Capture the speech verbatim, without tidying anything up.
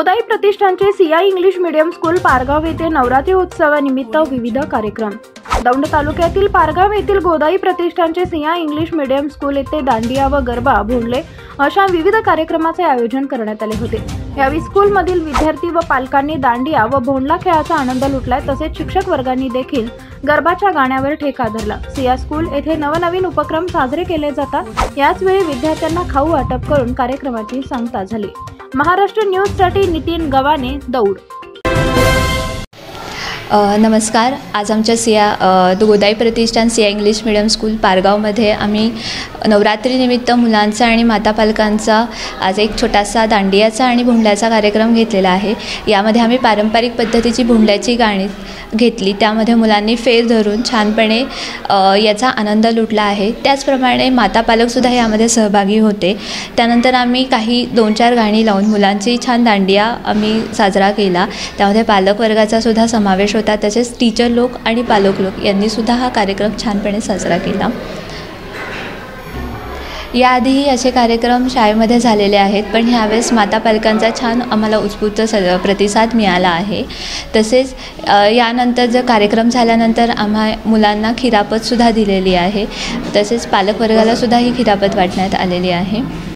गोदाई प्रतिष्ठानचे Siya English medium school Pargaon येथे नवरात्री उत्सवानिमित्त विविध कार्यक्रम। दौंड तालुक्यातील पारगाव येथील गोदाई प्रतिष्ठानचे सिया इंग्लिश मीडियम स्कूल येथे दांडिया व गरबा भोंडले अशा विविध कार्यक्रमाचे आयोजन करण्यात आले होते। यावेळी स्कूल मधील विद्यार्थी व पालकांनी दांडिया व भोंडला खेळाचा आनंद लुटलाय। तसेच शिक्षक वर्गांनी देखील गरबाच्या गाण्यावर ठेका धरला। सिया स्कूल येथे नवनवीन उपक्रम साजरे केले जातात। याच वेळी विद्यार्थ्यांना खाऊ वाटप करून कार्यक्रमाची सांगता झाली। महाराष्ट्र न्यूज साठी नितीन गवाने, दौंड। नमस्कार। आज आमच्या Siya Godai Pratishthan Siya English medium school पारगावमध्ये आम्ही नवरात्रीनिमित्त मुलांचा आणि माता पालकांचा आज एक छोटासा दांडियाचा आणि भोंडल्याचा कार्यक्रम घेतलेला आहे। यामध्ये आम्ही पारंपरिक पद्धतीची भोंडल्याची गाणी घेतली, त्यामध्ये मुलांनी फेर धरून छानपणे याचा आनंद लुटला आहे। त्याचप्रमाणे माता पालकसुद्धा यामध्ये सहभागी होते। त्यानंतर आम्ही काही दोन चार गाणी लावून मुलांची छान दांडिया आम्ही साजरा केला। त्यामध्ये पालक वर्गाचा सुद्धा समावेश होता। तसेच टीचर लोक आणि पालक लोक यांनी सुद्धा हा कार्यक्रम छानपणे साजरा केला। याआधीही असे कार्यक्रम शाळेमध्ये झालेले आहेत, पण ह्यावेळेस माता पालकांचा छान आम्हाला उत्स्फूर्त प्रतिसाद मिळाला आहे। तसेच यानंतर जर कार्यक्रम झाल्यानंतर आम्हा मुलांना खिरापतसुद्धा दिलेली आहे। तसेच पालक वर्गाला सुद्धा ही खिरापत वाटण्यात आलेली आहे।